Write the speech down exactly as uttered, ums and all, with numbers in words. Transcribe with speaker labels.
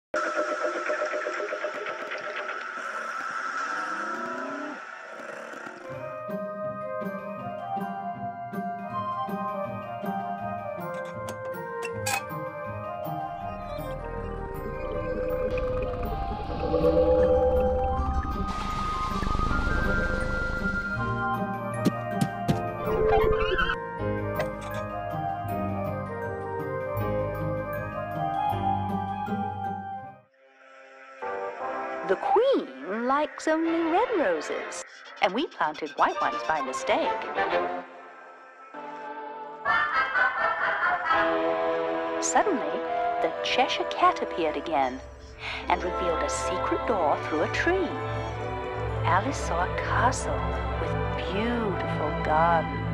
Speaker 1: The queen likes only red roses, and we planted white ones by mistake. Suddenly, the Cheshire Cat appeared again and revealed a secret door through a tree. Alice saw a castle with beautiful gardens.